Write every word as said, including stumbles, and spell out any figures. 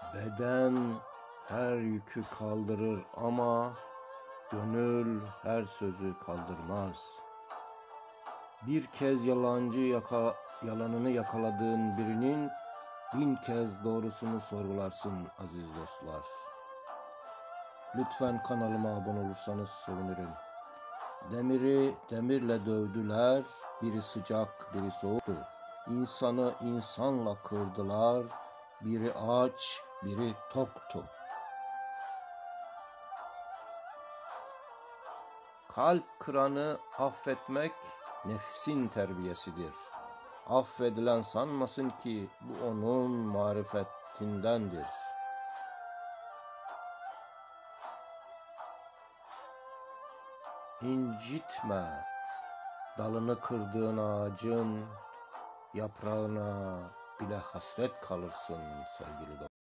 Beden her yükü kaldırır ama gönül her sözü kaldırmaz. Bir kez yalancı yaka, yalanını yakaladığın birinin bin kez doğrusunu sorgularsın aziz dostlar. Lütfen kanalıma abone olursanız sevinirim. Demiri demirle dövdüler, biri sıcak biri soğuktu. İnsanı insanla kırdılar, biri aç biri toktu. Kalp kıranı affetmek nefsin terbiyesidir. Affedilen sanmasın ki bu onun marifetindendir. İncitme dalını kırdığın ağacın, yaprağına bile hasret kalırsın sevgili dostum.